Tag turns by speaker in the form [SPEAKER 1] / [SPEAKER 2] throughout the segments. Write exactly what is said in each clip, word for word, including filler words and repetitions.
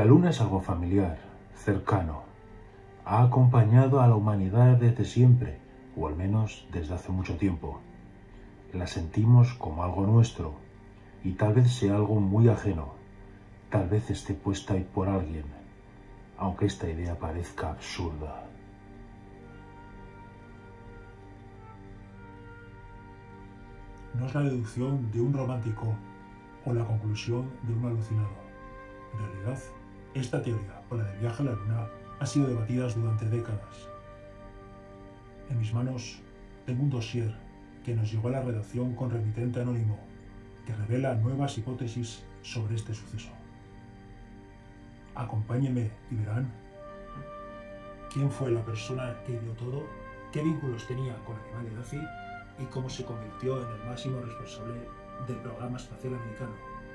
[SPEAKER 1] Luna es algo familiar, cercano. Ha acompañado a la humanidad desde siempre, o al menos desde hace mucho tiempo. La sentimos como algo nuestro, y tal vez sea algo muy ajeno. Tal vez esté puesta ahí por alguien, aunque esta idea parezca absurda.
[SPEAKER 2] No es la deducción de un romántico o la conclusión de un alucinado. En realidad, esta teoría, o la del viaje a la Luna, ha sido debatida durante décadas. En mis manos tengo un dossier que nos llegó a la redacción con remitente anónimo, que revela nuevas hipótesis sobre este suceso. Acompáñenme y verán quién fue la persona que ideó todo, qué vínculos tenía con Animal Daffy y cómo se convirtió en el máximo responsable del programa espacial americano.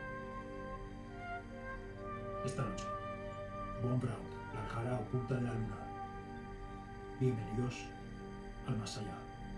[SPEAKER 2] Esta noche, Von Braun, la cara oculta de la Luna. Bienvenidos al más allá.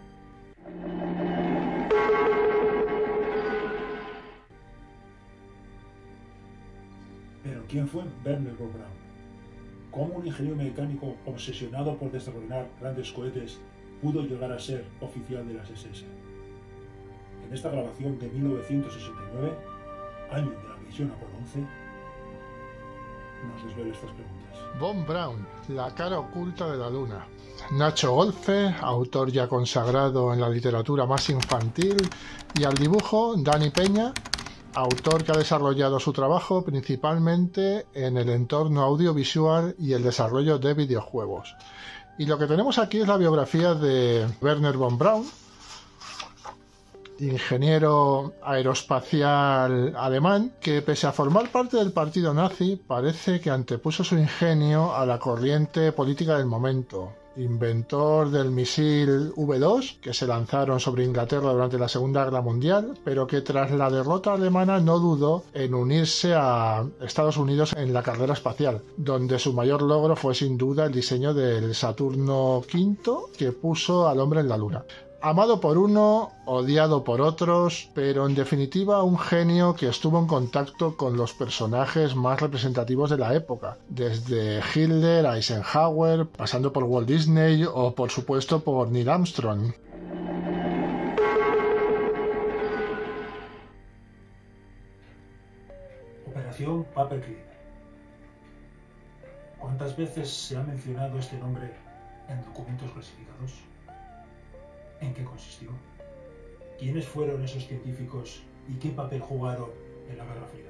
[SPEAKER 2] Pero ¿quién fue Wernher von Braun? ¿Cómo un ingeniero mecánico obsesionado por desarrollar grandes cohetes pudo llegar a ser oficial de las ese ese? En esta grabación de mil novecientos sesenta y nueve, año de la misión Apolo once, nos desvela estas preguntas.
[SPEAKER 3] Von Braun, la cara oculta de la Luna. Nacho Golfe, autor ya consagrado en la literatura más infantil, y al dibujo Dani Peña, autor que ha desarrollado su trabajo principalmente en el entorno audiovisual y el desarrollo de videojuegos. Y lo que tenemos aquí es la biografía de Wernher von Braun, ingeniero aeroespacial alemán, que pese a formar parte del partido nazi, parece que antepuso su ingenio a la corriente política del momento. Inventor del misil ve dos, que se lanzaron sobre Inglaterra durante la Segunda Guerra Mundial, pero que tras la derrota alemana no dudó en unirse a Estados Unidos en la carrera espacial, donde su mayor logro fue sin duda el diseño del Saturno quinto, que puso al hombre en la Luna. Amado por uno, odiado por otros, pero en definitiva un genio que estuvo en contacto con los personajes más representativos de la época, desde Hitler, Eisenhower, pasando por Walt Disney o por supuesto por Neil Armstrong.
[SPEAKER 2] Operación Paperclip. ¿Cuántas veces se ha mencionado este nombre en documentos clasificados? ¿En qué consistió? ¿Quiénes fueron esos científicos y qué papel jugaron en la Guerra Fría?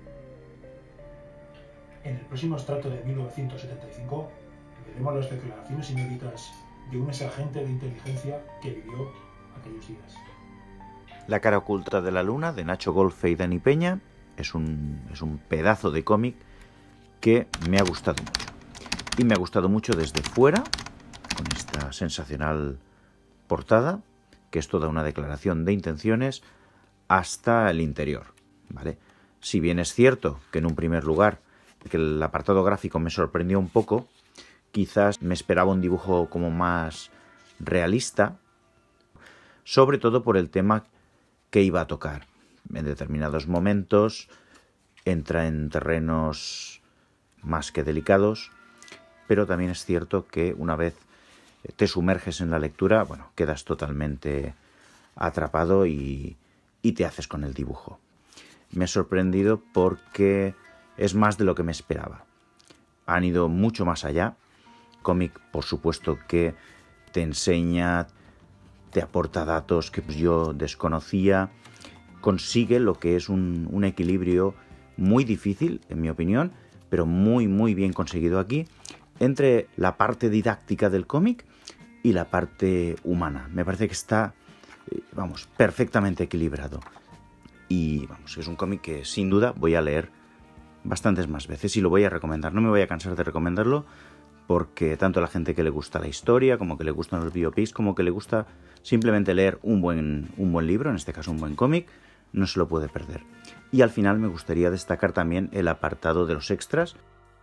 [SPEAKER 2] En el próximo extracto de mil novecientos setenta y cinco veremos las declaraciones inéditas de un exagente de inteligencia que vivió aquellos días.
[SPEAKER 4] La cara oculta de la Luna, de Nacho Golfe y Dani Peña, es un, es un pedazo de cómic que me ha gustado mucho. Y me ha gustado mucho desde fuera, con esta sensacional portada, que es toda una declaración de intenciones, hasta el interior, ¿vale? Si bien es cierto que en un primer lugar que el apartado gráfico me sorprendió un poco, quizás me esperaba un dibujo como más realista, sobre todo por el tema que iba a tocar. En determinados momentos entra en terrenos más que delicados, pero también es cierto que una vez te sumerges en la lectura, bueno, quedas totalmente atrapado y, y te haces con el dibujo. Me ha sorprendido porque es más de lo que me esperaba. Han ido mucho más allá. Cómic, por supuesto, que te enseña, te aporta datos que yo desconocía, consigue lo que es un, un equilibrio muy difícil, en mi opinión, pero muy, muy bien conseguido aquí, entre la parte didáctica del cómic y la parte humana. Me parece que está, vamos, perfectamente equilibrado. Y, vamos, es un cómic que sin duda voy a leer bastantes más veces y lo voy a recomendar. No me voy a cansar de recomendarlo porque tanto a la gente que le gusta la historia, como que le gustan los biopics, como que le gusta simplemente leer un buen, un buen libro, en este caso un buen cómic, no se lo puede perder. Y al final me gustaría destacar también el apartado de los extras.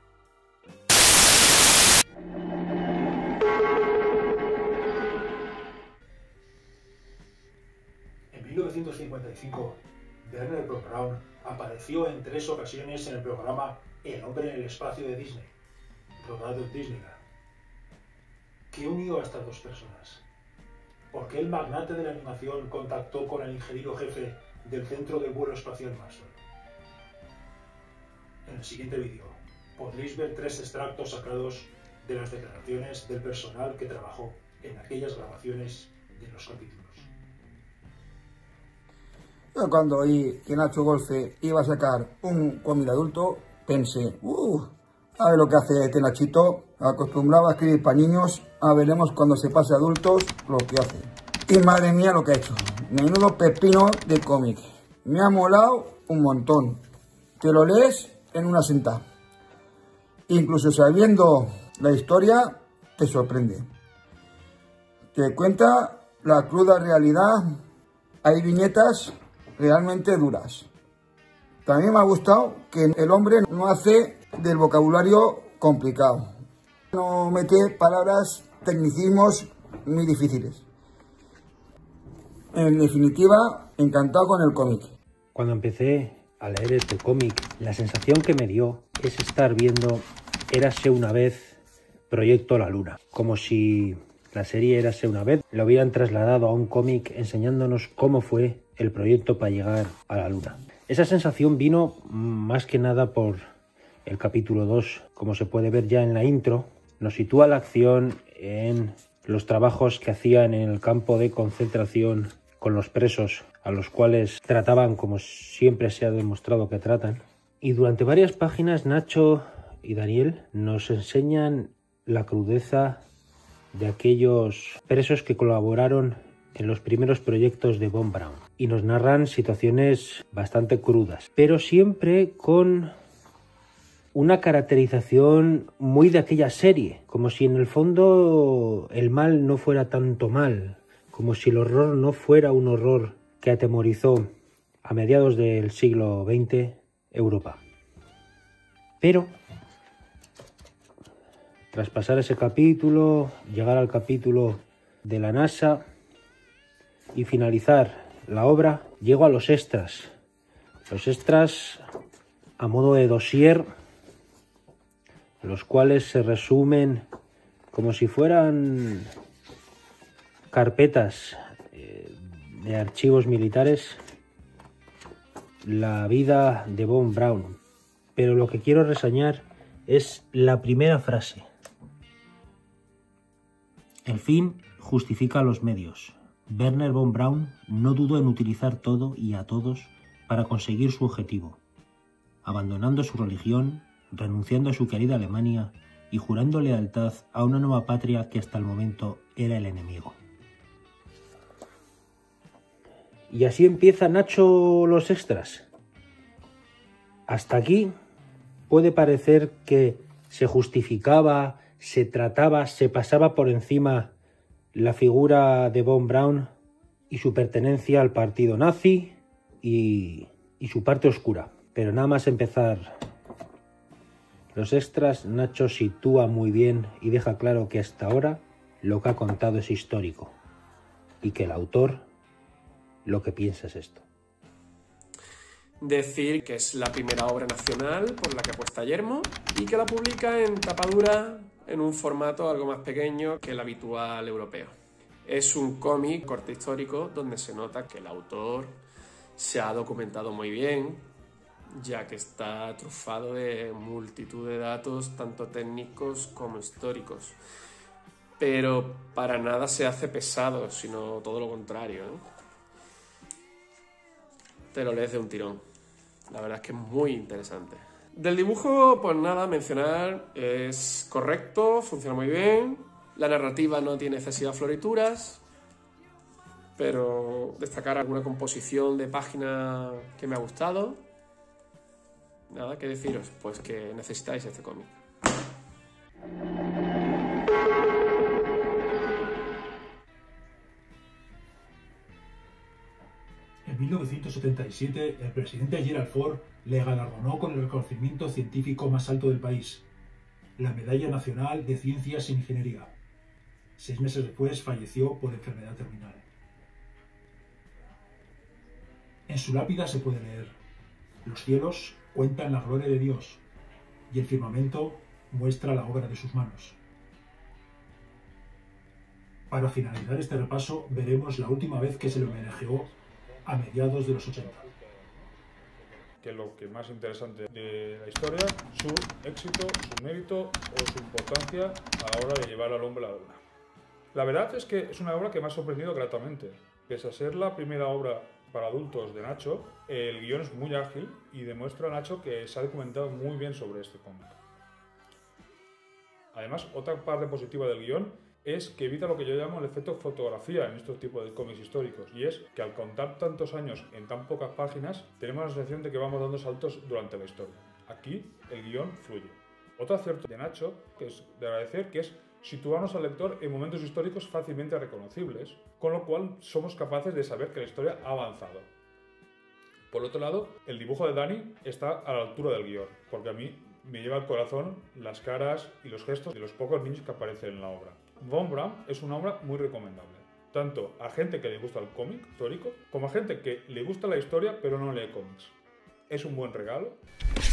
[SPEAKER 2] En mil novecientos cincuenta y cinco, Wernher von Braun apareció en tres ocasiones en el programa El hombre en el espacio de Disney, rodado en Disneyland. ¿Qué unió a estas dos personas? ¿Por qué el magnate de la animación contactó con el ingeniero jefe del Centro de Vuelo Espacial Maxwell? En el siguiente vídeo podréis ver tres extractos sacados de las declaraciones del personal que trabajó en aquellas grabaciones de los capítulos.
[SPEAKER 5] Yo cuando oí que Nacho Golfe iba a sacar un cómic adulto, pensé, uh, a ver lo que hace este Nachito, acostumbrado a escribir para niños, a veremos cuando se pase a adultos lo que hace. Y madre mía lo que ha hecho, menudo pepino de cómic, me ha molado un montón, te lo lees en una sentada, incluso sabiendo la historia te sorprende, te cuenta la cruda realidad, hay viñetas realmente duras. También me ha gustado que el hombre no hace del vocabulario complicado. No mete palabras, tecnicismos muy difíciles. En definitiva, encantado con el cómic.
[SPEAKER 6] Cuando empecé a leer este cómic, la sensación que me dio es estar viendo Érase una vez Proyecto La Luna. Como si la serie Érase una vez lo hubieran trasladado a un cómic enseñándonos cómo fue el proyecto para llegar a la Luna. Esa sensación vino más que nada por el capítulo dos. Como se puede ver ya en la intro, nos sitúa la acción en los trabajos que hacían en el campo de concentración con los presos, a los cuales trataban como siempre se ha demostrado que tratan. Y durante varias páginas Nacho y Daniel nos enseñan la crudeza de aquellos presos que colaboraron en los primeros proyectos de Von Braun y nos narran situaciones bastante crudas, pero siempre con una caracterización muy de aquella serie, como si en el fondo el mal no fuera tanto mal, como si el horror no fuera un horror que atemorizó a mediados del siglo veinte Europa. Pero tras pasar ese capítulo, llegar al capítulo de la NASA y finalizar la obra, llego a los extras. Los extras a modo de dossier, los cuales se resumen como si fueran carpetas de archivos militares, la vida de Von Braun. Pero lo que quiero reseñar es la primera frase. El fin justifica los medios. Wernher von Braun no dudó en utilizar todo y a todos para conseguir su objetivo, abandonando su religión, renunciando a su querida Alemania y jurando lealtad a una nueva patria que hasta el momento era el enemigo. Y así empieza Nacho los extras. Hasta aquí puede parecer que se justificaba, se trataba, se pasaba por encima la figura de Von Braun y su pertenencia al partido nazi y, y su parte oscura. Pero nada más empezar los extras, Nacho sitúa muy bien y deja claro que hasta ahora lo que ha contado es histórico y que el autor lo que piensa es esto.
[SPEAKER 7] Decir que es la primera obra nacional por la que apuesta Yermo y que la publica en tapadura en un formato algo más pequeño que el habitual europeo. Es un cómic corte histórico donde se nota que el autor se ha documentado muy bien, ya que está trufado de multitud de datos, tanto técnicos como históricos. Pero para nada se hace pesado, sino todo lo contrario, ¿eh? Te lo lees de un tirón. La verdad es que es muy interesante. Del dibujo, pues nada, mencionar, es correcto, funciona muy bien. La narrativa no tiene excesivas florituras, pero destacar alguna composición de página que me ha gustado. Nada que deciros, pues que necesitáis este cómic.
[SPEAKER 2] En mil novecientos setenta y siete, el presidente Gerald Ford le galardonó con el reconocimiento científico más alto del país, la Medalla Nacional de Ciencias e Ingeniería. Seis meses después falleció por enfermedad terminal. En su lápida se puede leer: los cielos cuentan la gloria de Dios, y el firmamento muestra la obra de sus manos. Para finalizar este repaso, veremos la última vez que se le homenajeó a mediados de los ochenta.
[SPEAKER 8] Que es lo que más interesante de la historia, su éxito, su mérito o su importancia a la hora de llevar al hombre a la luna. La verdad es que es una obra que me ha sorprendido gratamente. Pese a ser la primera obra para adultos de Nacho, el guión es muy ágil y demuestra a Nacho que se ha documentado muy bien sobre este cómic. Además, otra parte positiva del guión es que evita lo que yo llamo el efecto fotografía en estos tipos de cómics históricos, y es que al contar tantos años en tan pocas páginas, tenemos la sensación de que vamos dando saltos durante la historia. Aquí el guión fluye. Otro acierto de Nacho, que es de agradecer, que es situarnos al lector en momentos históricos fácilmente reconocibles, con lo cual somos capaces de saber que la historia ha avanzado. Por otro lado, el dibujo de Dani está a la altura del guión, porque a mí me lleva al corazón las caras y los gestos de los pocos niños que aparecen en la obra. Von Bram es una obra muy recomendable, tanto a gente que le gusta el cómic histórico, como a gente que le gusta la historia pero no lee cómics. Es un buen regalo.